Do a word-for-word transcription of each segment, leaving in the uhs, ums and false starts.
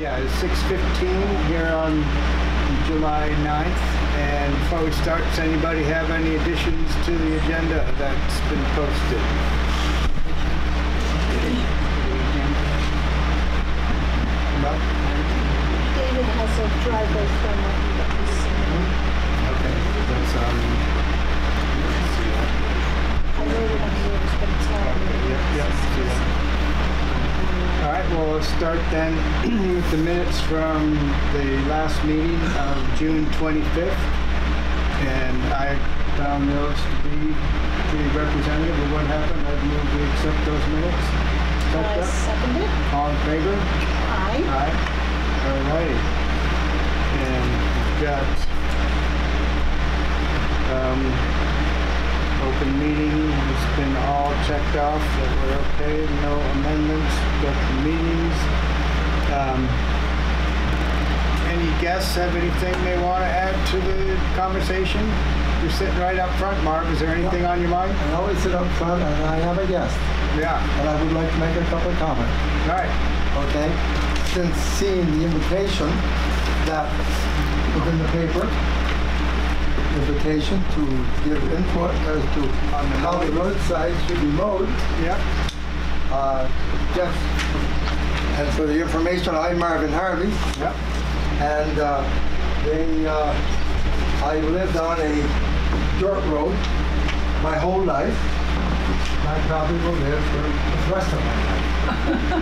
Yeah, it's six fifteen here on July ninth. And before we start, does anybody have any additions to the agenda that's been posted? No? David has a driveway permit that he's submitted. Okay, that's um. I wrote it on yours, but it's not on Okay, yep, yep, see that. All right, well, let's start then with the minutes from the last meeting of June twenty-fifth. And I found those to be pretty representative of what happened. I'd move to accept those minutes. I second it. All in favor? Aye. Aye. All right. And we've got um, open meeting has been all checked off that we're okay, no amendments, got the meetings. Um, any guests have anything they want to add to the conversation? You're sitting right up front, Mark. Is there anything on your mind? I always sit up front and I have a guest. Yeah. And I would like to make a couple of comments. All right. Okay? Since seeing the invitation that was in the paper, invitation to give input as to On the how the roadside should be mowed, Yeah. uh, just, and for the information, I'm Marvin Harvey, Yep. and uh, they, uh, I lived on a dirt road my whole life. I probably will live for the rest of my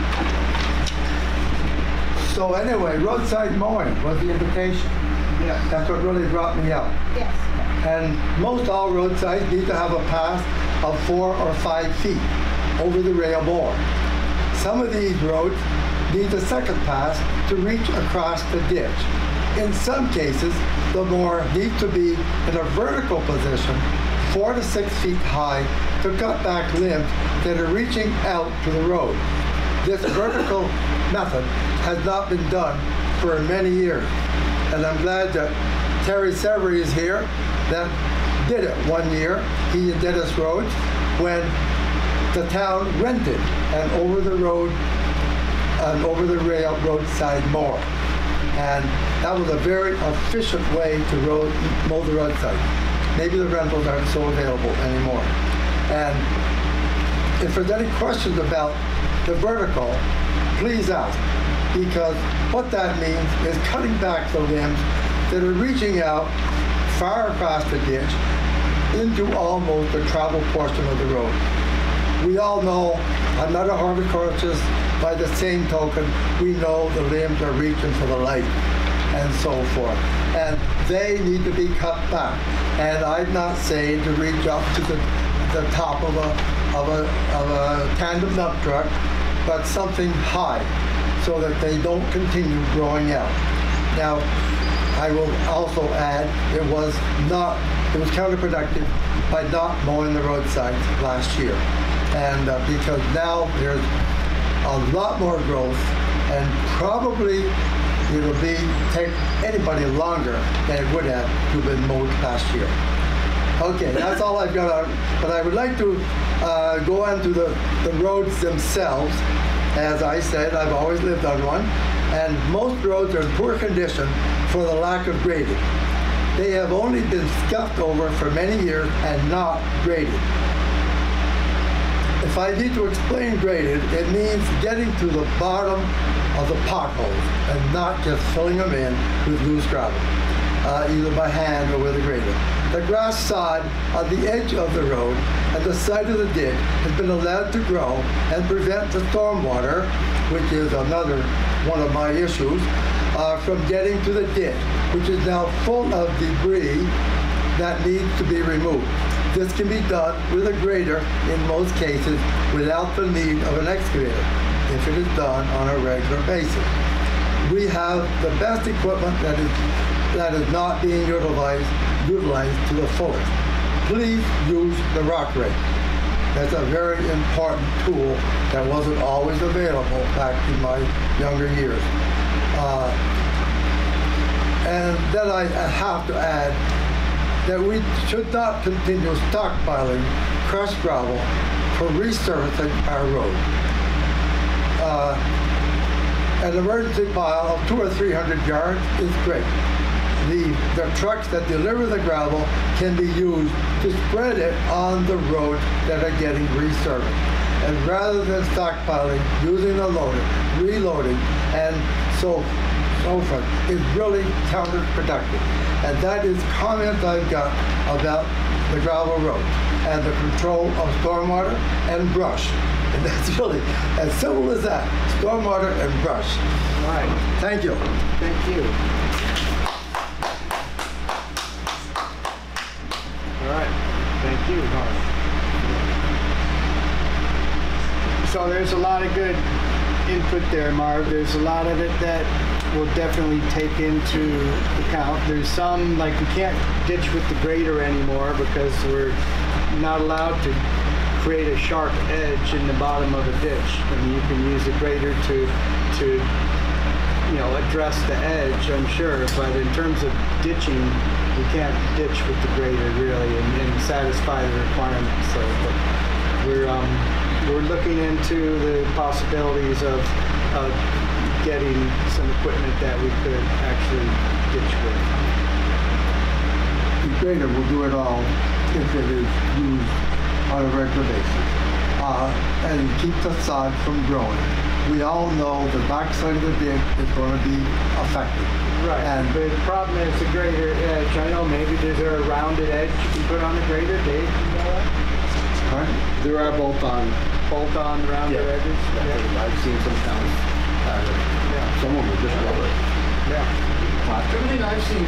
life. So anyway, roadside mowing was the invitation. Yeah. That's what really brought me out. Yes. And most all roadsides need to have a path of four or five feet over the rail bore. Some of these roads need a second pass to reach across the ditch. In some cases, the mower needs to be in a vertical position, four to six feet high, to cut back limbs that are reaching out to the road. This vertical method has not been done for many years. And I'm glad that Terry Severy is here that did it one year. He and Dennis Rhodes, when the town rented an over the road, an over the rail roadside mower. And that was a very efficient way to road, mow the roadside. Maybe the rentals aren't so available anymore. And if there's any questions about the vertical, please ask. Because what that means is cutting back the limbs that are reaching out far across the ditch into almost the travel portion of the road. We all know, I'm not a horticulturist, by the same token, we know the limbs are reaching for the light and so forth. And they need to be cut back. And I'm not saying to reach up to the, the top of a, of, a, of a tandem dump truck, but something high, so that they don't continue growing out. Now, I will also add, it was not, it was counterproductive by not mowing the roadsides last year. And uh, because now there's a lot more growth, and probably it'll be, take anybody longer than it would have to have been mowed last year. Okay, that's all I've got on, but I would like to uh, go on to the, the roads themselves. As I said, I've always lived on one, and most roads are in poor condition for the lack of grading. They have only been scuffed over for many years and not graded. If I need to explain graded, it means getting to the bottom of the potholes and not just filling them in with loose gravel, uh, either by hand or with a grader. The grass sod on the edge of the road and the side of the ditch has been allowed to grow and prevent the stormwater, which is another one of my issues, uh, from getting to the ditch, which is now full of debris that needs to be removed. This can be done with a grader in most cases without the need of an excavator, if it is done on a regular basis. We have the best equipment that is, that is not being utilized, utilized to the fullest. Please use the rock rake. That's a very important tool that wasn't always available back in my younger years. Uh, and then I have to add that we should not continue stockpiling crushed gravel, 'em, for resurfacing our road. Uh, an emergency pile of two or three hundred yards is great. The, the trucks that deliver the gravel can be used to spread it on the roads that are getting resurfaced. And rather than stockpiling, using a loader, reloading, and so, so forth, is really counterproductive. And that is comment I've got about the gravel roads and the control of stormwater and brush. And that's really as simple as that, stormwater and brush. All right. Thank you. Thank you. All right. Thank you, Harv. So there's a lot of good input there, Marv. There's a lot of it that we'll definitely take into account. There's some, like we can't ditch with the grader anymore because we're not allowed to create a sharp edge in the bottom of a ditch. And you can use a grader to, to you know, address the edge, I'm sure. But in terms of ditching, we can't ditch with the grader really and, and satisfy the requirements. So but we're um, we're looking into the possibilities of uh, getting some equipment that we could actually ditch with. The grader will do it all if it is used on a regular basis uh, and keep the sod from growing. We all know the backside of the dig is going to be affected. Right, And but the problem is the grader edge. I know maybe there's there a rounded edge you can put on the grader, Dave? You know that? right? There are bolt-on. Bolt-on rounded Yeah. edges? Yeah. I've seen some towns have it. Yeah. Some of them are just rubber. Yeah. Everything I've seen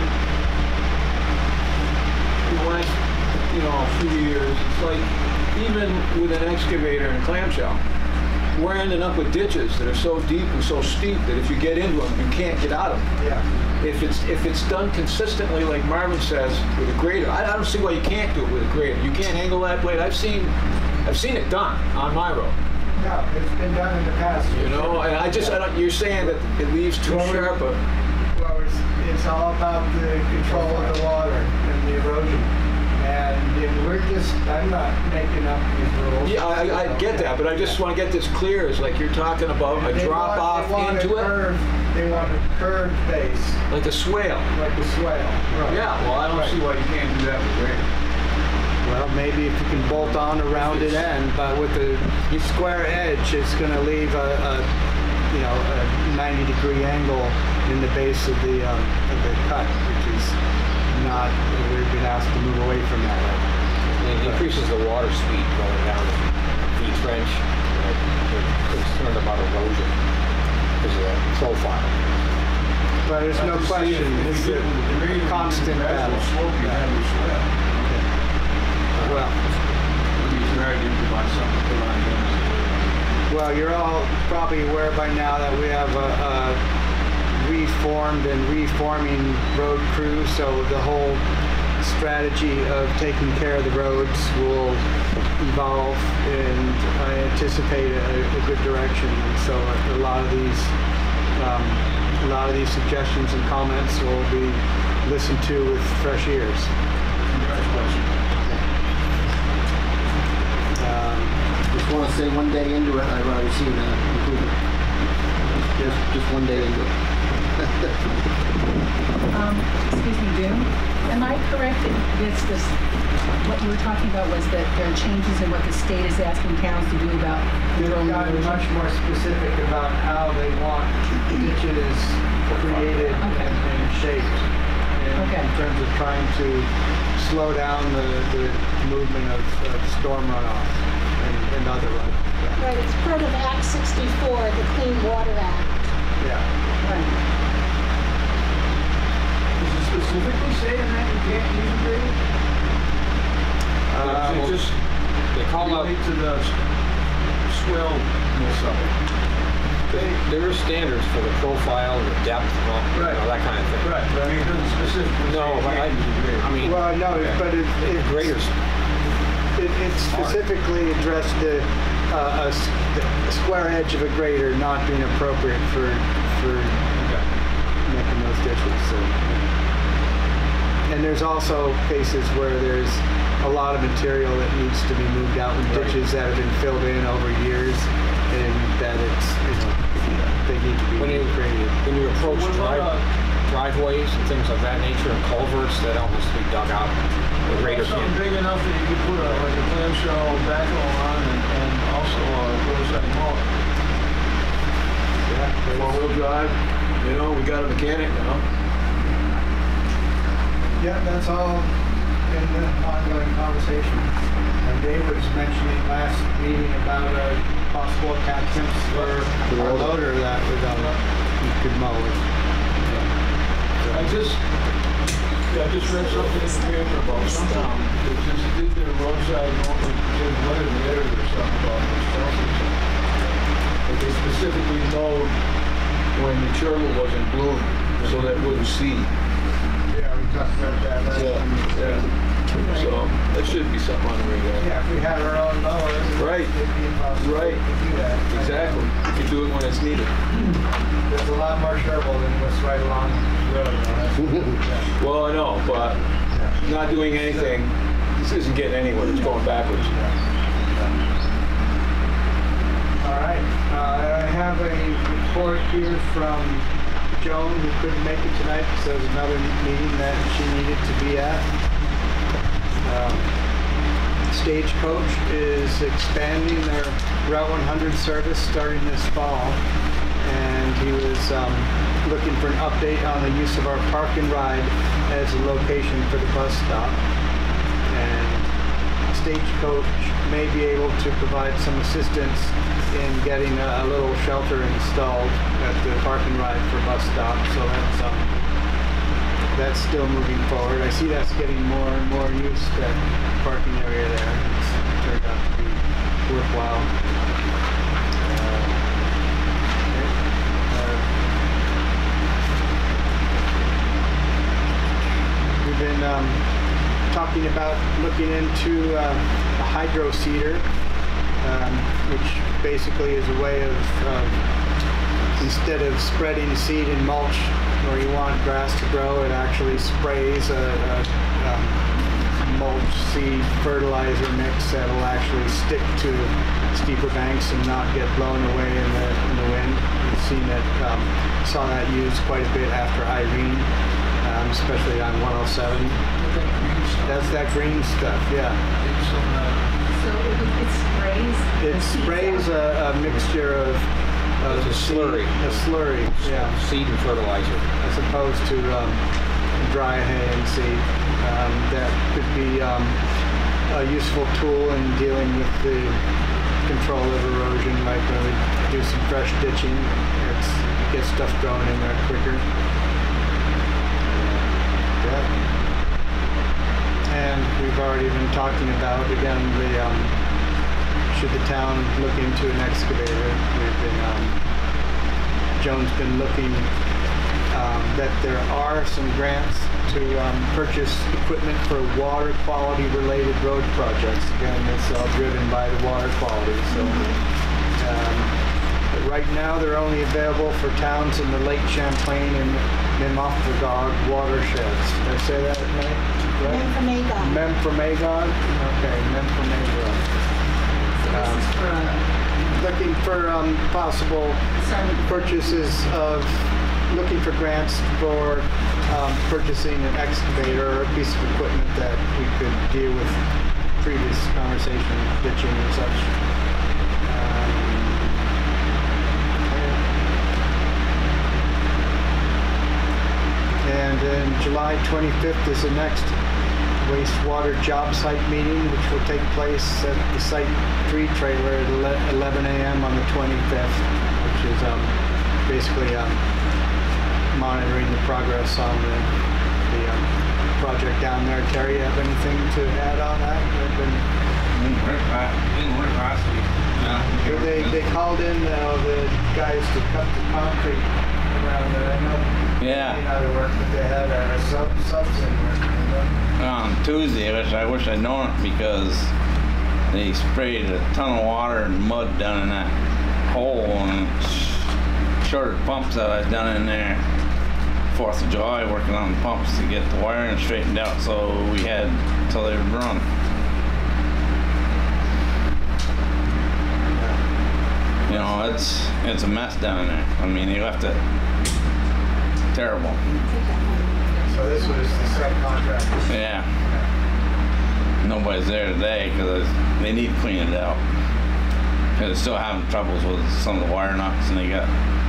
in the last, you know, few years, it's like even with an excavator and clamshell, we're ending up with ditches that are so deep and so steep that if you get into them, you can't get out of them. Yeah. If it's if it's done consistently, like Marvin says, with a grader, I, I don't see why you can't do it with a grader. You can't angle that blade. I've seen, I've seen it done on my road. Yeah, it's been done in the past. You know, and I just, I don't, you're saying that it leaves too Well, sharp a. Well, it's, it's all about the control of the water and the erosion. And if we're just, I'm not making up these rules. Yeah, I, I get that, but I just want to get this clear. It's like you're talking about a They drop want- off they want into a it, curved- They want a curved base, like a swale. like a swale. Right. Yeah, well, I don't Right. see why you can't do that with grader. Well, maybe if you can bolt on a rounded end, but with the square edge, it's going to leave a, a, you know, a ninety degree angle in the base of the um, of the cut, which is not. We've been asked to move away from that. It increases the water speed going down the trench. You know, We're concerned about erosion because of the profile. But there's no question, it's a constant battle. slope, you have your swale. Well, It's very to buy something to put on the end. well, you're all probably aware by now that we have a, a reformed and reforming road crew, so the whole strategy of taking care of the roads will evolve, and I anticipate a, a good direction. And so a lot of these, um, a lot of these suggestions and comments will be listened to with fresh ears. Um, Just want to say one day into it, I've already seen an improvement. Just, just one day into it. Um, excuse me, Jim, am I correct that this, this, what you were talking about was that there are changes in what the state is asking towns to do about They've controlling gotten erosion? much more specific about how they want ditches created and, Okay. and shaped in, Okay. in terms of trying to slow down the, the movement of, of storm runoff and, and other runoff. Right, it's part of Act sixty-four, the Clean Water Act. Yeah. Right. Is it specifically saying that you can't use a grader? Uh, It just They call out, relate to the swellness of it. there are standards for the profile and the depth and all, you Right. know, that kind of thing. Right, but I mean, it doesn't specifically say No, you but I, can't use a grader. I mean, well, no, but it, it, graders, it, it specifically addressed the, uh, a, s- the square edge of a grader not being appropriate for, for Okay. making those ditches. So. And there's also cases where there's a lot of material that needs to be moved out in ditches that have been filled in over years, and that it's, you know, they need to be When you, created. when you approach What about, drive, uh, driveways and things of that nature and culverts, that all has to be dug out. The grader Something can. big enough that you could put a, like a clamshell backhoe on and, and also a roadside mower. Yeah, Four-wheel drive, you know, we got a mechanic now. yeah, that's all in the ongoing conversation. And Dave was mentioning last meeting about a possible attachments for our loader that would, um, you could mow it. I just, yeah, I just read something in the paper about some town that just did their roadside mowing, did weather the area or something about this stuff. But they specifically mowed when the chervil was in bloom, so that it wouldn't seed. Yeah, we talked about that last time. Yeah. So that should be something on the radar. Yeah, if we had our own mowers, Right. it'd be impossible Right. to do that. Exactly. You can do it when it's needed. There's a lot more trouble than what's right along the road. though. That's- yeah. Well, I know, but not doing anything, this isn't getting anywhere. It's going backwards. All right, uh, I have a report here from Joan, who couldn't make it tonight because there was another meeting that she needed to be at. Um, Stagecoach is expanding their Route one hundred service starting this fall, and he was um, looking for an update on the use of our park and ride as a location for the bus stop. And Stagecoach may be able to provide some assistance in getting a, a little shelter installed at the park and ride for bus stop. So that's um, that's still moving forward. I see that's getting more and more use, that parking area there. It's turned out to be worthwhile. Uh, uh, we've been um, talking about looking into uh, a hydro seeder, um, which basically is a way of, uh, instead of spreading seed and mulch where you want grass to grow, it actually sprays a, a um, mulch seed fertilizer mix that will actually stick to steeper banks and not get blown away in the, in the wind. We've seen that, um, saw that used quite a bit after Irene, um, especially on one oh seven. That's that green stuff, yeah. So it, it sprays? It the seeds sprays out? a, a mixture of, of It's a seed- slurry. A slurry, yeah, Seed and fertilizer. as opposed to um, dry hay and seed. Um, that could be um, a useful tool in dealing with the control of erosion, like when we do some fresh ditching, it's, get stuff growing in there quicker. Yeah. And we've already been talking about, again, the, um, should the town look into an excavator? We've been, um, Joan's been looking, um, that there are some grants to um, purchase equipment for water quality related road projects. Again, it's all driven by the water quality. So um, but right now they're only available for towns in the Lake Champlain and Memphremagog watersheds. Did I say that right? Right? Memphremagog. Memphremagog? Okay, Memphremagog. So this is for a, Looking for um, possible sorry, purchases of, looking for grants for um, purchasing an excavator or a piece of equipment that we could deal with previous conversation, ditching and such. Um, And then July twenty-fifth is the next wastewater job site meeting, which will take place at the Site three trailer at eleven a m on the twenty-fifth, which is um, basically um, monitoring the progress on the, the um, project down there. Terry, you have anything to add on that? They've been- Didn't work last, didn't work last week. No. They, they called in uh, the guys to cut the concrete around there. I know they Yeah. may not have worked, but they had a sub, subs in working. On Tuesday, which I wish I'd known it because they sprayed a ton of water and mud down in that hole and sh- shorted pumps that I done in there. Fourth of July working on the pumps to get the wiring straightened out, so we had till they would run. You know, it's it's a mess down in there. I mean, they left it terrible. So this was the subcontractor. Yeah. Nobody's there today because they need to clean it out. Because they're still having troubles with some of the wire nuts, and they got,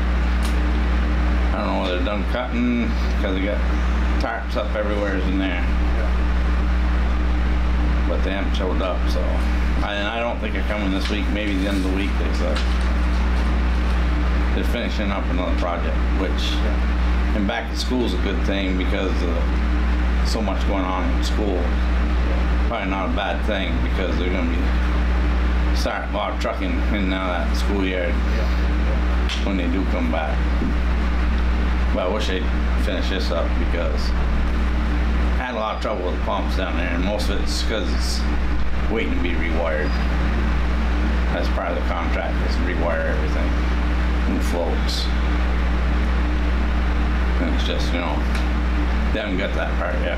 I don't know whether they're done cutting because they got tarps up everywhere in there. But they haven't showed up, so. I, and I don't think they're coming this week, maybe the end of the week, they said. They're finishing up another project, which, and back to school is a good thing because of so much going on in school. Probably not a bad thing because they're going to be starting a lot of trucking in and out of that schoolyard when they do come back. But I wish they'd finish this up because I had a lot of trouble with the pumps down there, and most of it's because it's waiting to be rewired. That's part of the contract, is to rewire everything, new floats. And it's just, you know, they haven't got that part yet.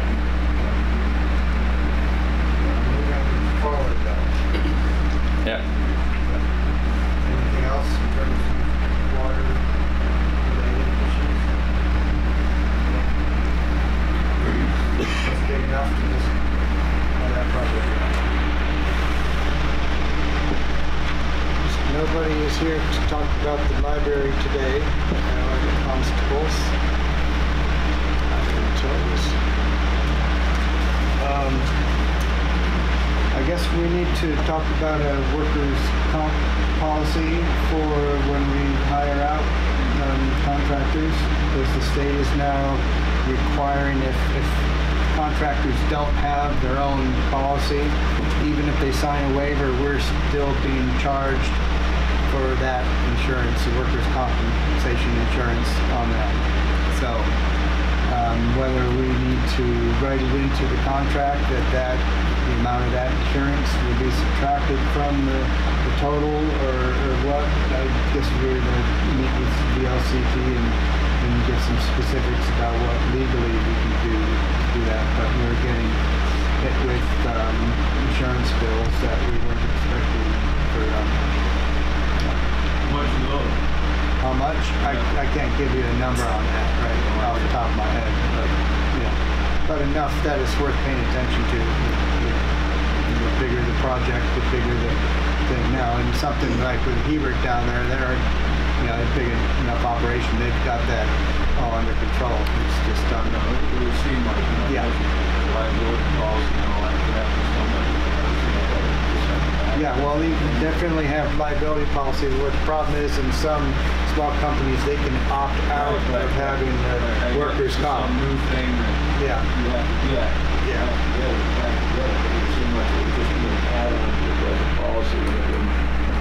Moving forward though. Yeah. Anything else in terms of water related issues? That's big enough to just have that project. Nobody is here to talk about the library today, uh, or the constables. I've been told. Um, I guess we need to talk about a workers' comp policy for when we hire out um, contractors, because the state is now requiring if, if contractors don't have their own policy, even if they sign a waiver, we're still being charged for that insurance, the workers' compensation insurance on that. So um, whether we need to write it into the contract that that the amount of that insurance will be subtracted from the, the total, or, or what, I guess we're going to meet with the V L C T and, and get some specifics about what legally we can do to do that. But we're getting hit with um, insurance bills that we weren't expecting for um, Much lower. how much? I, I can't give you a number on that right off the top of my head, but yeah, but enough that it's worth paying attention to. The, the bigger the project, the bigger the thing now. And something like with Hebert down there, they're you know a big enough operation. They've got that all under control. It's just on. No, it would seem like, you know, Yeah. liability calls and all that crap is somebody. Yeah, well, you can definitely have liability policies. What the problem is, in some small companies, they can opt out of having uh, workers' comp. Some new thing that Yeah, you have to get. yeah. Yeah, yeah, yeah. It would seem like it would just be an add-on to the present policy. and it wouldn't-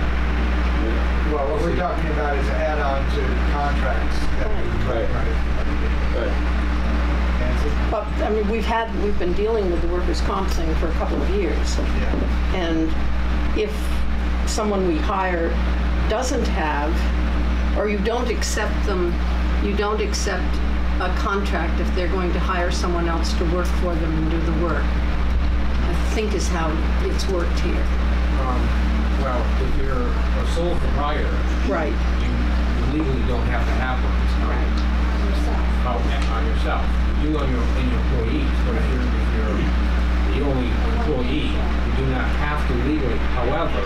yeah. Well, what we're talking about is an add-on to contracts. that we Right. Right. Nancy? But, I mean, we've had, we've been dealing with the workers' comp thing for a couple of years. Yeah. And if someone we hire doesn't have, or you don't accept them, you don't accept a contract if they're going to hire someone else to work for them and do the work, I think is how it's worked here. Um, well, if you're a sole proprietor, Right. you legally don't have to have one. Out on yourself. You do on your, in your employees, but if you're, if you're the only employee, you do not have to legally. However,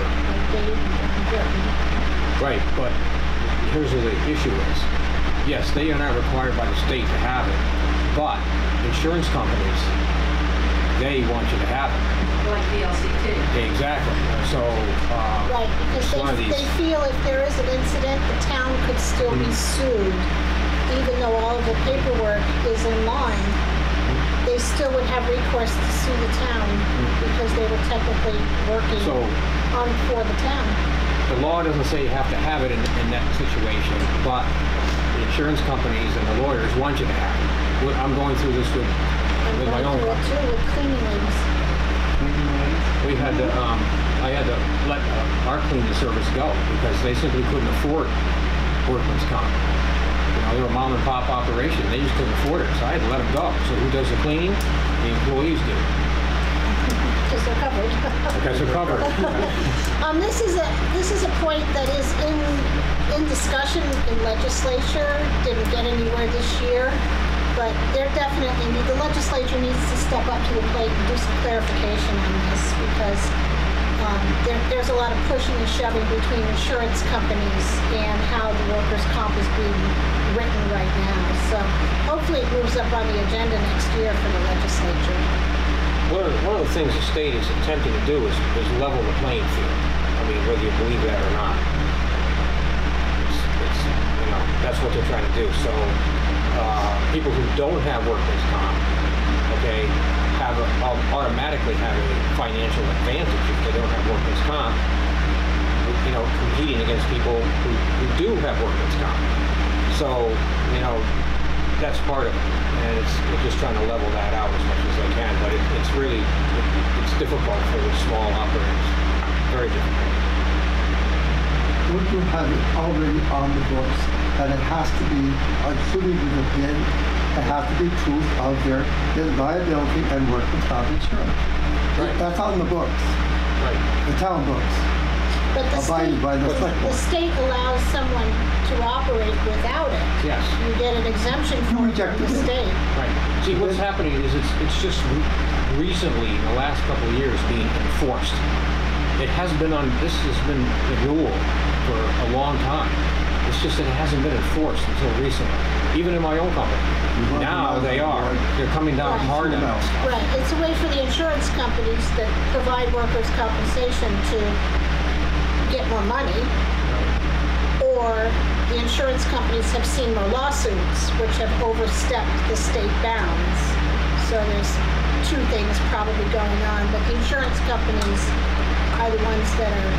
right, but here's where the issue is. Yes, they are not required by the state to have it, but insurance companies, they want you to have it. Like V L C T. Exactly. So, uh, Right, because it's one of they, these. they feel if there is an incident, the town could still be sued, even though all of the paperwork is in line. They still would have recourse to sue the town because they were technically working So- on for the town. The law doesn't say you have to have it in, in that situation, but the insurance companies and the lawyers want you to have it. Well, I'm going through this with, I'm with my going own through it company. too with cleaning ladies. We had to, um, I had to let uh, our cleaning service go because they simply couldn't afford workman's comp. You know, they were a mom and pop operation. They just couldn't afford it, so I had to let them go. So who does the cleaning? The employees do. Because because they're covered. Because they're covered. Um, this is a, this is a point that is in, in discussion in legislature, didn't get anywhere this year, but there definitely need, the legislature needs to step up to the plate and do some clarification on this, because um, there, there's a lot of pushing and shoving between insurance companies and how the workers' comp is being written right now. So hopefully it moves up on the agenda next year for the legislature. One of, one of the things the state is attempting to do is, is level the playing field. I mean, whether you believe that or not. It's, it's, you know, that's what they're trying to do. So uh, people who don't have workman's comp, okay, have a, automatically have a financial advantage if they don't have workman's comp, you know, competing against people who, who do have workman's comp. So, you know, that's part of it, and it's we're just trying to level that out as much as they can. But it, it's really it, it's difficult for the small operators, very difficult. Would you have it already on the books that it has to be, including with the bid, it has to be proof of their, their liability and workman's comp insurance? Right. That's on the books, Right. the town books. But the Abided state, by the select the board. state allows someone to operate without it. Yes. You get an exemption You from the rejected it. state. Right. See, what's happening is it's it's just re- recently, in the last couple of years, being enforced. It has been on. This has been the rule for a long time. It's just that it hasn't been enforced until recently. Even in my own company, want to now know they the are. board. They're coming down Right. hard on us. Right, it's a way for the insurance companies that provide workers' compensation to get more money, or the insurance companies have seen more lawsuits, which have overstepped the state bounds. So there's two things probably going on, but the insurance companies are the ones that are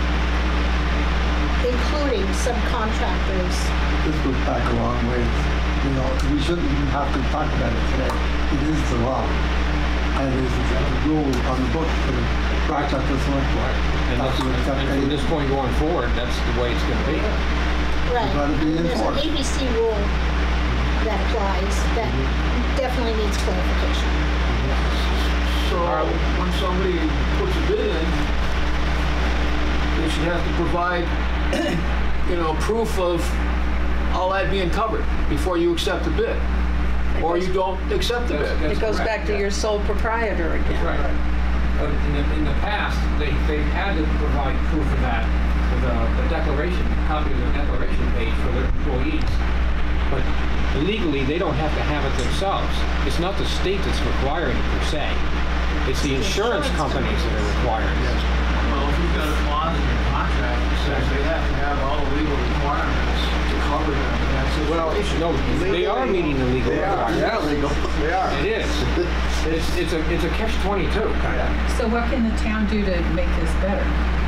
including subcontractors. This goes back a long ways. You know, we shouldn't even have to talk about it today. It is the law. And it is the rule on the book for the Rochester Select Board. And, Not that's, to accept and from any- this point going forward, that's the way it's going to be. Right. gotta be There's an enforced. A B C rule that applies that definitely needs clarification. So when somebody puts a bid in, they should have to provide, you know, proof of all that being covered before you accept the bid. Or you don't accept the That's- bid. that's It goes correct, back to yeah. your sole proprietor again. Right. But in the, in the past, they, they had to provide proof of that with a, a declaration, a copy of their declaration page for their employees. But legally, they don't have to have it themselves. It's not the state that's requiring it per se. It's the insurance companies that are requiring it. Well, if you've got a clause in your contract that says they have to have all the legal requirements to cover them, that's a Well, no, they are meeting the legal requirements. legal. They are. It is. It's, it's a, it's a catch twenty-two, kind of. So what can the town do to make this better?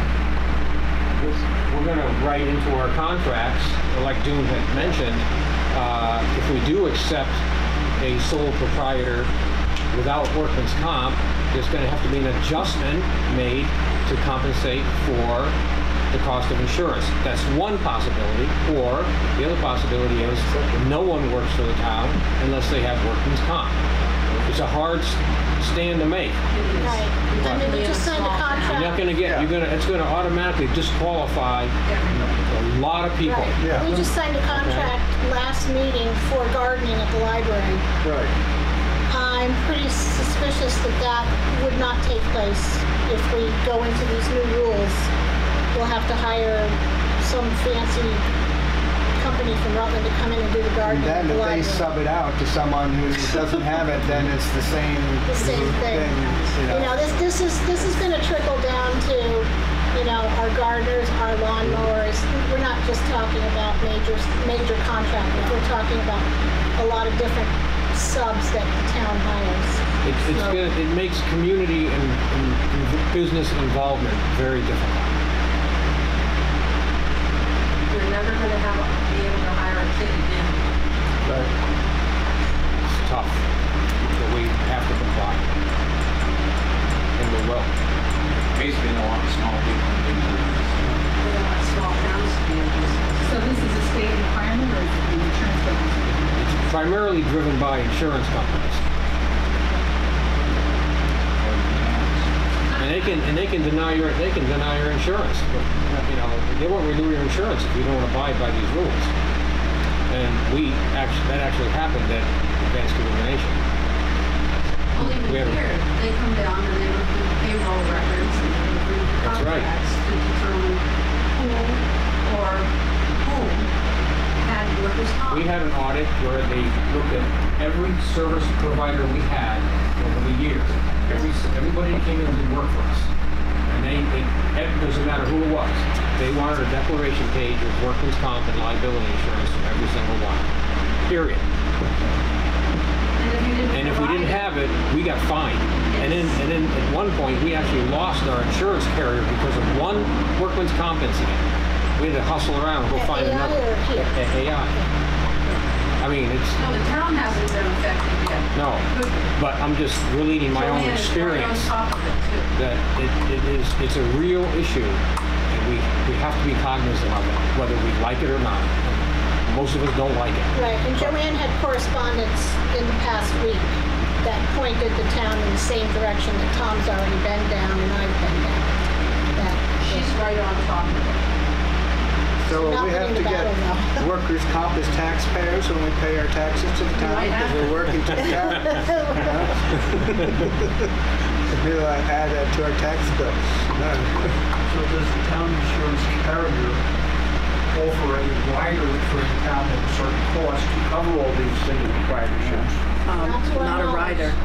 We're gonna write into our contracts, like June had mentioned, uh, if we do accept a sole proprietor without workman's comp, there's gonna have to be an adjustment made to compensate for the cost of insurance. That's one possibility. Or the other possibility is no one works for the town unless they have workman's comp. It's a hard s- stand to make. Right. I mean, we just signed a You're not contract. gonna get, you're gonna, it's gonna automatically disqualify a lot of people. Right. Yeah. We just signed a contract last meeting for gardening at the library. Right. I'm pretty suspicious that that would not take place if we go into these new rules. We'll have to hire some fancy company from Rutland to come in and do the And gardening at then the if they library. sub it out to someone who doesn't have it, then it's the same. The same thing. You know, this, this is, this is gonna trickle down to, you know, our gardeners, our lawnmowers. We're not just talking about major, major contractors. We're talking about a lot of different subs that the town hires. It's, it's So- gonna, it makes community and, and, and business involvement very difficult. You're never gonna have, a- be able to hire a kid again. Right. It's tough, but we have to comply. And we will. Basically, they want small people to do business. We don't want small towns to be in business. So this is a state requirement or is it the insurance company? It's primarily driven by insurance companies. And they can, and they can deny your, they can deny your insurance. You know, they won't renew your insurance if you don't abide by these rules. And we actually, that actually happened at Advanced Illumination. Well, even We have- here, they come down and they look through the payroll records and they look through the That's right. contracts to determine who or whom had workers' comp. We had an audit where they looked at every service provider we had over the years. Every, everybody that came in to work for us. And they, they, it doesn't matter who it was. They wanted a declaration page of workers' comp and liability insurance from every single one. Period. And if you didn't And if we didn't provide have it, we got fined. And then, and then at one point, we actually lost our insurance carrier because of one workman's comp incident. We had to hustle around and go At find A I another. or here? At A I. I mean, it's, No, the town hasn't been affected yet. no, but I'm just relating my own Joanne is right on experience top of it too. that it, it is, it's a real issue. And we, we have to be cognizant of it, whether we like it or not. Most of us don't like it. Right, and Joanne had correspondence in the past week that pointed the town in the same direction that Tom's already been down and I've been down. That She's right on top of it. So Not we have winning to the get battle, workers' comp as taxpayers when we pay our taxes to the town might because have we're to. working to the town. We'll uh, add that to our tax bill. So does the town insurance carrier offer a rider for the town at a certain cost to cover all these single proprietorships? Um, Not to our not a knowledge. rider.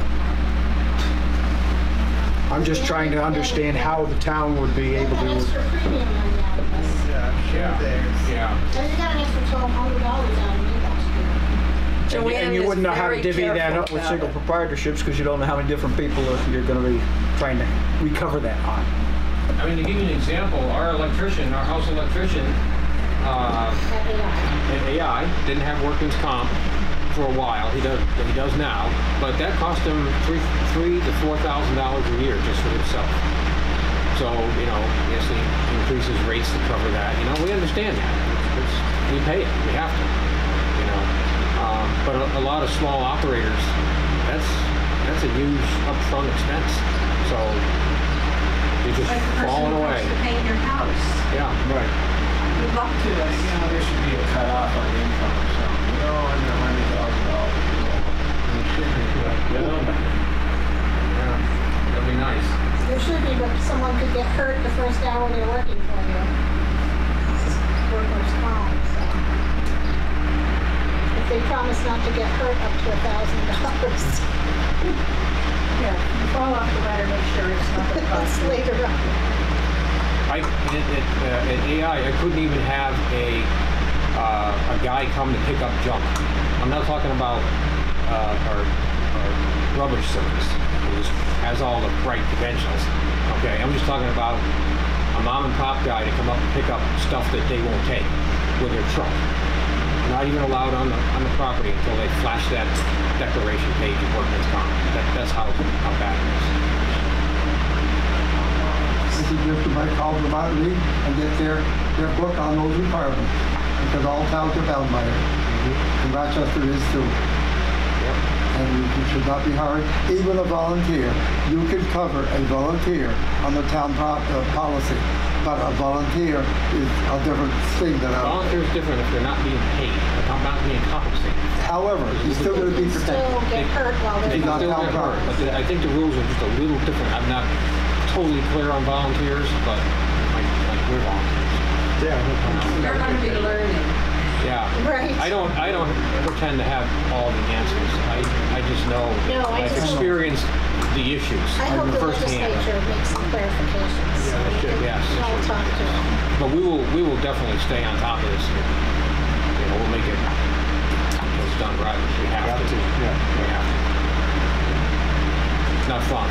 I'm just trying to understand how the town would be able An to. extra premium money out of us. Yeah, yeah. So you got an extra twelve hundred dollars out of me last year. And you- Joanne And you is wouldn't know how to very divvy that careful up with about single it. proprietorships because you don't know how many different people are- you're going to be trying to recover that on. I mean, to give you an example, our electrician, our house electrician, uh, At A I. at A I didn't have workman's comp for a while. He does, he does now, but that cost him three, three to four thousand dollars a year just for himself. So, you know, yes, he increases rates to cover that. You know, we understand that. It's, it's, we pay it. We have to. You know, um, but a, a lot of small operators, that's that's a huge upfront expense. So you're just Like the person falling who away. comes to paint your house. Yeah, right. Good luck to us. You know, there should be a cutoff on income or something. You know, under a hundred thousand dollars. Yeah. Yeah. That'd be nice. There should be, but someone could get hurt the first hour they're working for you. Workers' comp, so. If they promise not to get hurt up to a thousand dollars, Yeah, you fall off the ladder, make sure it's not the that's cost. later on. I, at, at, uh, at A I, I couldn't even have a, uh, a guy come to pick up junk. I'm not talking about, uh, our, our rubbish service, which has all the right credentials. Okay, I'm just talking about a mom and pop guy to come up and pick up stuff that they won't take with their truck. Not even allowed on the, on the property until they flash that declaration page of workman's comp. That, that's how, how bad it is. I suggest you might call Vermont League and get their, their book on those requirements, because all towns are bound by it. And Rochester is too. And you should not be hard, even a volunteer. You can cover a volunteer on the town po- uh, policy, but a volunteer is a different thing than a, Volunteer is different if they're not being paid, if they're not being compensated. however, he's still gonna They be can protected. still get hurt while They they're He's can not still town get hurt, property. but the- I think the rules are just a little different. I'm not totally clear on volunteers, but like, like we're volunteers. Yeah. You're going to be learning. Yeah. Right. I don't, I don't pretend to have all the answers. I, I just know, No, I I've just hope- experienced the issues I hope the firsthand. legislature makes some clarifications. so Yeah, we it should, can yes, it all should. talk to them. But we will, we will definitely stay on top of this. And, you know, we'll make it, it's done right. We have to. Yeah. We have to. It's not fun.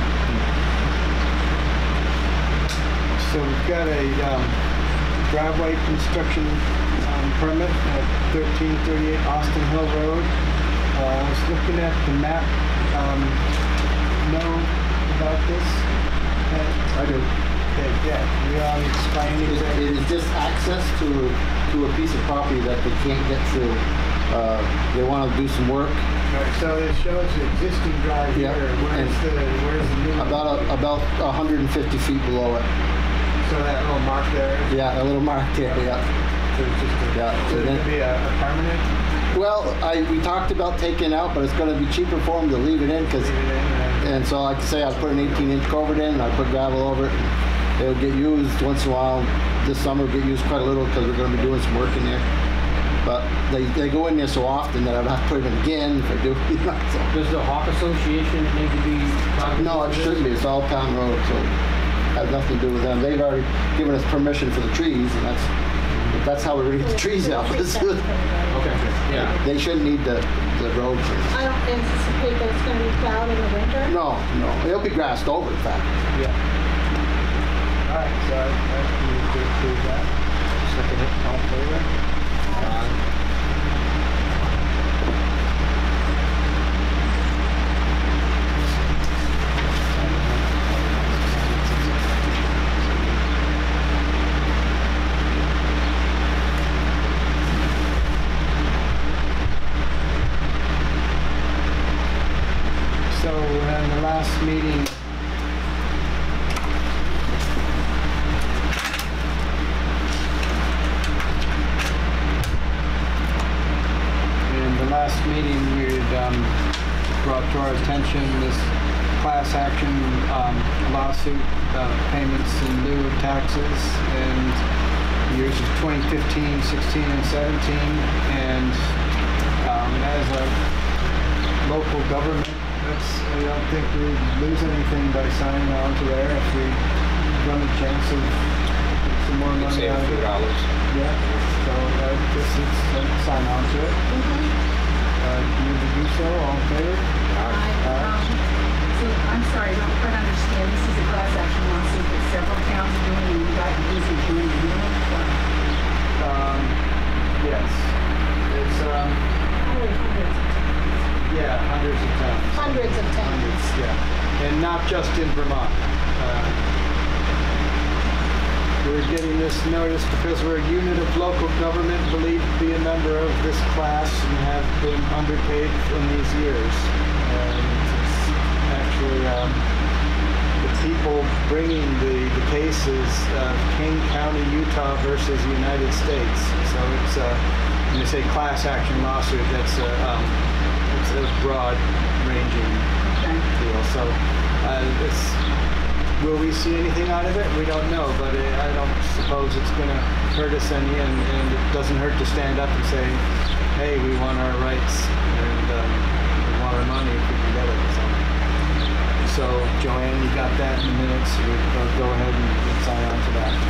So we've got a um, driveway construction um, permit at thirteen thirty-eight Austin Hill Road. Uh, I was looking at the map. Um, know about this? Uh, I do. Okay, yeah. We all explain It exactly. it is just access to, to a piece of property that they can't get through Uh, They want to do some work. Right, so it shows the existing drive Yeah, here. Where's and- the, where's the new one? About, a- about one hundred fifty feet below it. So that little mark there? Yeah, a little mark there, yeah. So it's just a, Yeah, so so it then- could be a, a permanent? Well, I, we talked about taking out, but it's gonna be cheaper for them to leave it in, because, Leave it in, uh, and so like I say, I put an eighteen inch culvert in, and I put gravel over it. It'll get used once in a while. This summer, it'll get used quite a little, because we're gonna be doing some work in there. But they, they go in there so often that I'd have to put it in again if I do, you know, so. Does the Hawk Association need to be? talking No, about it this? shouldn't be, it's all town road, so it has nothing to do with them. They've already given us permission for the trees, and that's, that's how we're gonna get the trees out. Okay, yeah. They shouldn't need the, the road trees. I don't anticipate that it's gonna be plowed in the winter. No, no, it'll be grassed over, in fact. Yeah. All right, so I, I need to approve that. Second it, all in favor? So in the last meeting, in the last meeting, we had um, brought to our attention this class action um, lawsuit, uh, payments in lieu of taxes in years of twenty fifteen, sixteen, and seventeen. And um, as a local government, that's, I don't think we lose anything by signing on to there if we run a chance of some more You can money save out a of few it. dollars. Yeah, so I guess it's, uh, sign on to it. Uh, you to do so, all in favor? Um, So I'm sorry, I don't quite understand. This is a class action lawsuit that several towns are doing, and you got busy doing it. Um, yes, it's, um, Probably hundreds of towns. yeah, hundreds of towns. Hundreds of towns. Hundreds, yeah, and not just in Vermont. Uh, We're getting this notice because we're a unit of local government believed to be a member of this class and have been underpaid in these years. And it's actually, um, the people bringing the, the case is uh, King County, Utah versus the United States. So it's, uh, when you say class action lawsuit, that's a, um, it's a broad ranging deal. So uh, it's, will we see anything out of it? We don't know, but uh, I don't suppose it's going to hurt us any, and, and it doesn't hurt to stand up and say, hey, we want our rights, and um, we want our money if we can get it. So, so Joanne, you got that in the minutes. We'll go ahead and, and sign on to that.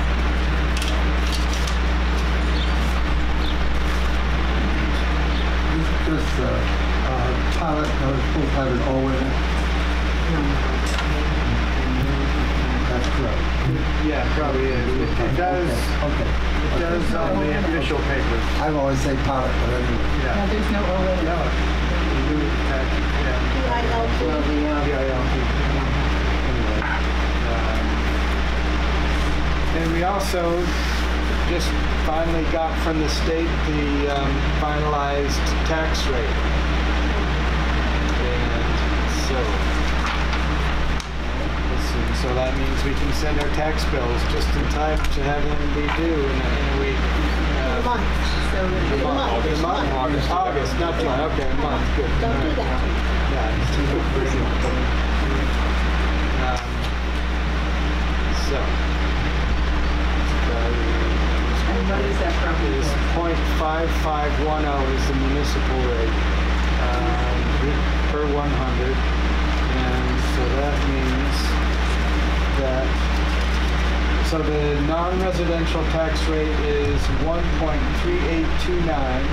This uh, uh, pilot, uh, supposed to have an O in it. That's correct. Yeah, probably is. It, it does. Okay. It does on the official papers. I've always said pilot, but anyway. No, Yeah. there's no O in it. No. You do it, uh, yeah. P I L T. Yeah, yeah. Anyway, um, and we also just finally got from the state the um, finalized tax rate. And so, let's see, so that means we can send our tax bills just in time to have them be due in a, in a week. A Uh, month. So a the- month, August. a month, August, August, not July, okay, a month, good. Don't do that. Yeah, it's too good for anyone. Um, So. And what is that property Is for? point five five one oh is the municipal rate, um, per one hundred. And so that means that, so the non-residential tax rate is one point three eight two nine.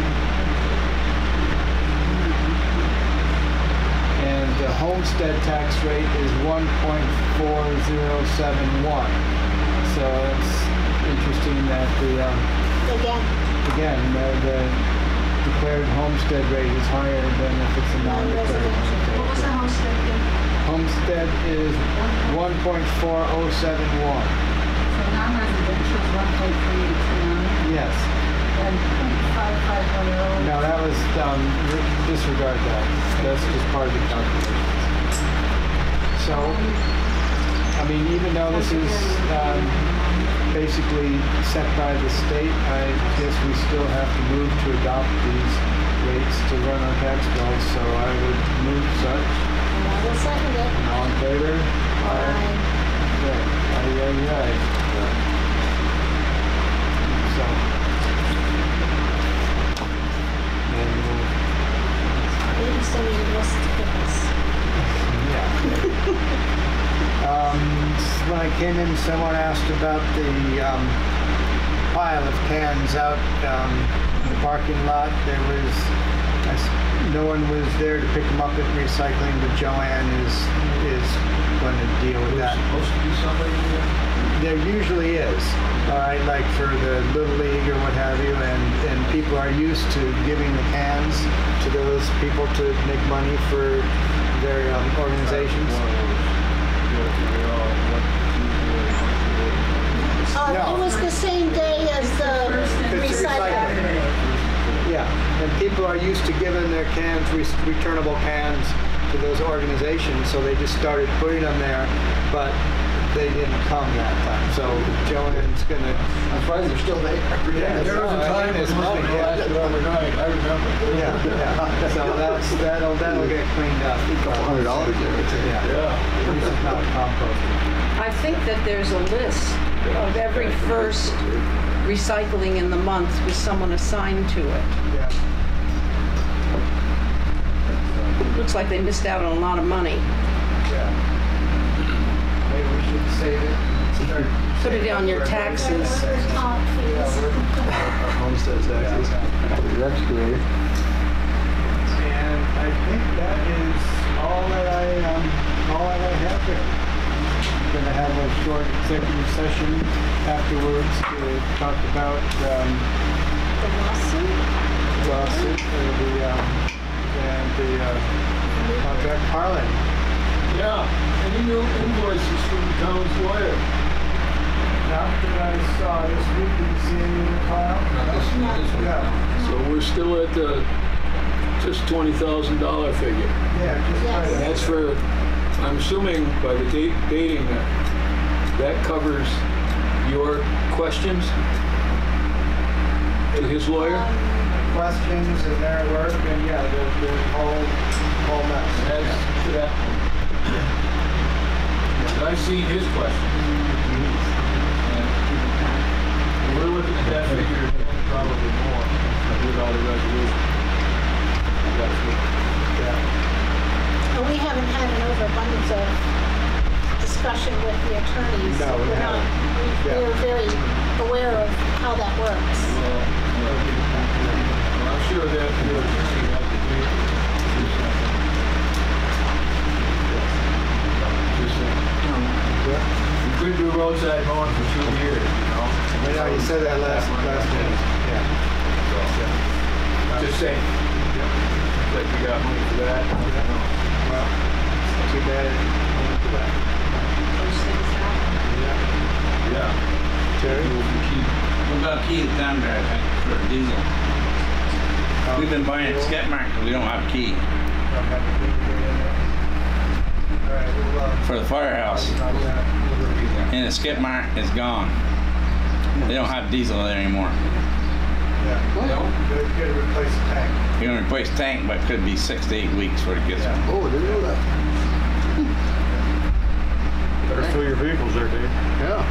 And the homestead tax rate is one point four zero seven one. So it's interesting that the, um, Again, again, the, the declared homestead rate is higher than if it's a non-declared Non-residential. What was the homestead. homestead again? Homestead is one point four oh seven one. So non-residential is one point three eight two nine. Yes. and five five one oh. No, that was, um, re- disregard that. That's just part of the calculation. So, I mean, even though this is, um, basically set by the state, I guess we still have to move to adopt these rates to run our tax bills, so I would move such. And I will second it. All in favor? Aye. Okay. Aye, aye, aye. So. And we'll, Maybe somebody wants to pick us. yeah. Um, when I came in, someone asked about the, um, pile of cans out, um, in the parking lot. There was, I s no one was there to pick them up at recycling, but Joanne is, is going to deal with that. Supposed to be somebody there? There usually is, all right, like for the Little League or what have you, and, and people are used to giving the cans to those people to make money for their um, organizations. Uh, No. it was the same day as the It's recycling. Yeah, and people are used to giving their cans, re- returnable cans to those organizations, so they just started putting them there, but they didn't come that time. So Joanne's gonna. I'm surprised they're still there. Yeah, There was a time when it's money money, yeah. lasted overnight, I remember. Yeah, yeah. So that's, that'll, that'll get cleaned up. Hundred dollars there. Yeah. Yeah. At least it's not composted. I think that there's a list of every first recycling in the month with someone assigned to it. Yeah. Looks like they missed out on a lot of money. Yeah. Maybe we should save it. Start- Put it on your taxes. Top fees. Homestead taxes. Your excavator. And I think that is all that I, um, all that I have there. I'm gonna have a short executive session afterwards to talk about, um, The lawsuit. lawsuit, or the, um, and the, uh, contract parley. Yeah, any new invoices from the town's lawyer? Not that I saw this week, did you see any in the file? Yeah, So we're still at the, just twenty thousand dollar figure. yeah, just Yes. right. And that's for, I'm assuming by the date, dating that, that covers your questions to his lawyer? Um, Questions and their work, and yeah, the, the whole, whole And mess. that's to that point. And I've seen his questions. And we're looking at that figure, and probably more, without a resolution. That's what- Yeah. And we haven't had an overabundance of discussion with the attorneys. No, we We're not- haven't. we- Yeah. We're very aware of how that works. Well, well, I'm sure that you'll see that the date. Just saying. We could do roadside mowing for two years, you know? I know, you said that last, last meeting, yeah. Just saying. Like we got money for that. Well, too bad it went to that. Yeah. Terry? What about key to town drive for a diesel? We've been buying at Skip Mark because we don't have a key Don't have to be there in there. All right, we'll, uh, for the firehouse. talk that. We'll review that. And the Skip Mark is gone. They don't have diesel there anymore. Yeah. Good, good to replace the tank. You're gonna replace tank, but it could be six to eight weeks before it gets Yeah. one. Oh, didn't know that. Better fill your vehicles there, Dave. Yeah.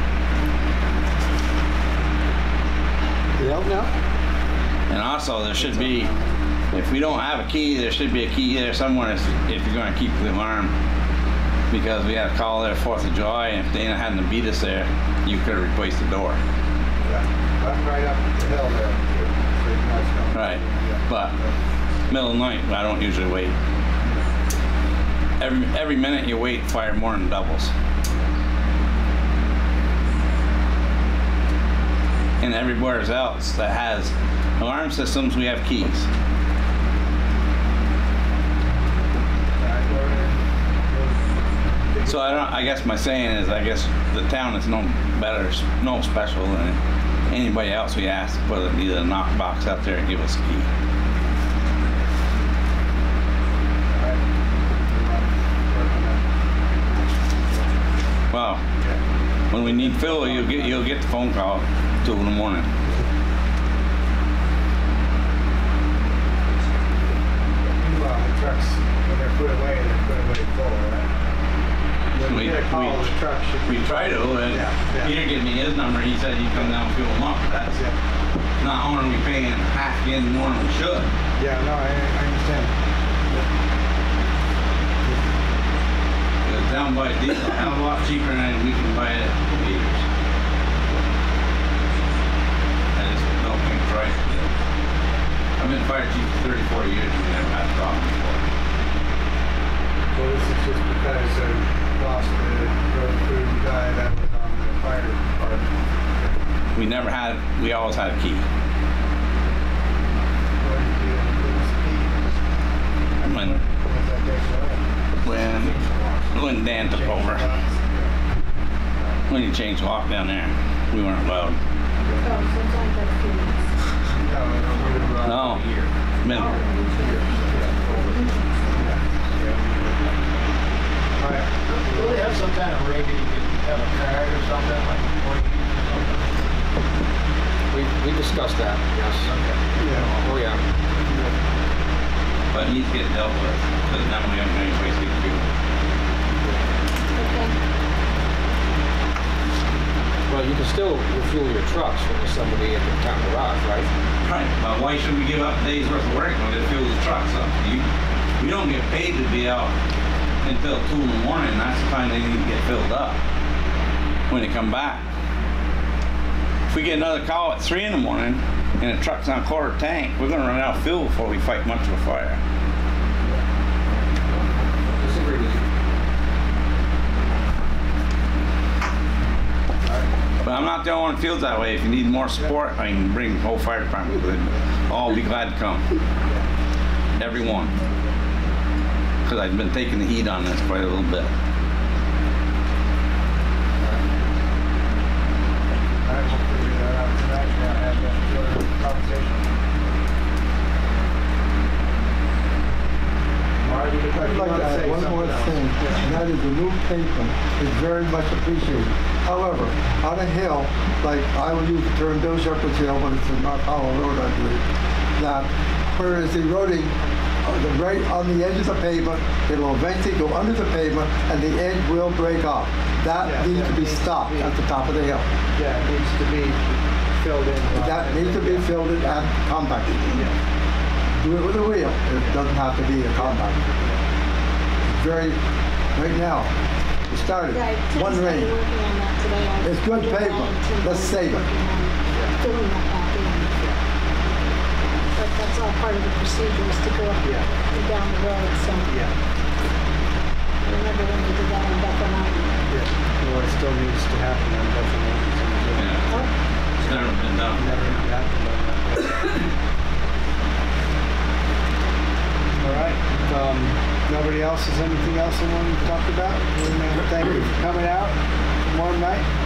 Yep, now? And also, there should be, if we don't have a key, there should be a key there somewhere if if you're gonna keep the alarm. Because we had a call there Fourth of July, and if Dana hadn't beat us there, you could have replaced the door. Yeah. I'm right up the hill there. So you guys know. Right, but middle of the night, I don't usually wait. Every, every minute you wait, fire more than doubles. And everywhere else that has alarm systems, we have keys. So I don't, I guess my saying is, I guess the town is no better, no special than anybody else we ask to put either a knock box up there and give us a key. Well, when we need fill, you'll get you'll get the phone call at two in the morning. Well, the trucks, when they're put away, they're put away full, right? When We- we get a call, we- the truck should be. We try to, and Yeah, yeah. Peter gave me his number. He said he'd come down and fuel them up. That's Yeah, not only we paying half again more than we should. yeah, no, I, I understand. Because down by diesel, a hell of a lot cheaper than we can buy it at Peters. I just don't think it's right. I've been fire chief for thirty-four years and we never had a problem before. Well, this is just because I lost the road crew guy that was on the fire department. We never had, we always had a key. What did you do with this key? When, Was that taken away? when, when Dan took over, when he changed the lock down there, we weren't allowed. Oh, sometimes that's few weeks. No, been, All right. Do they have some kind of rig that you can have a card or something, like employees or something? We, we discussed that, yes. Yeah. Oh, yeah. but he's getting dealt with, because now we have any place to get fuel. Okay. Well, you can still refuel your trucks when there's somebody at the town garage, right? Right, but why should we give up a day's worth of work when they fuel the trucks up? You, we don't get paid to be out until two in the morning. That's the time they need to get filled up when they come back. If we get another call at three in the morning and the truck's on a quarter tank, we're gonna run out of fuel before we fight much of a fire. Disagree with you. But I'm not the only one that feels that way. If you need more support, I can bring the whole fire department. We'd all be glad to come. Everyone. Because I've been taking the heat on this quite a little bit. All right, we'll figure that out tonight. We'll have that further conversation. Marty, you I'd like to add one more thing, and that is the new pavement is very much appreciated. However, on a hill, like I will use the term Bill Shepherd's Hill, but it's in North Hollow Road, I believe, that where it's eroding uh, the right on the edge of the pavement, it'll eventually go under the pavement and the edge will break off. That Yeah, needs that to be needs to stopped be- at the top of the hill. Yeah, it needs to be filled in. That needs to be filled in and compacted. Do it with a wheel. It doesn't have to be a compactor. Very, right now, we started, Right, one Tim's rain. been working on that today. I- It's good pavement. Let's save it. Working on Filling that back in. But that's all part of the procedure is to go up Yeah. and down the road, so Yeah, I remember when we did that on Bethel Mountain. yeah. Well, it still needs to happen on definitely. Yeah. Oh, It's never been done. Never happened on that. All right, um, nobody else has anything else they want to talk about? Well, man, thank you for coming out one night.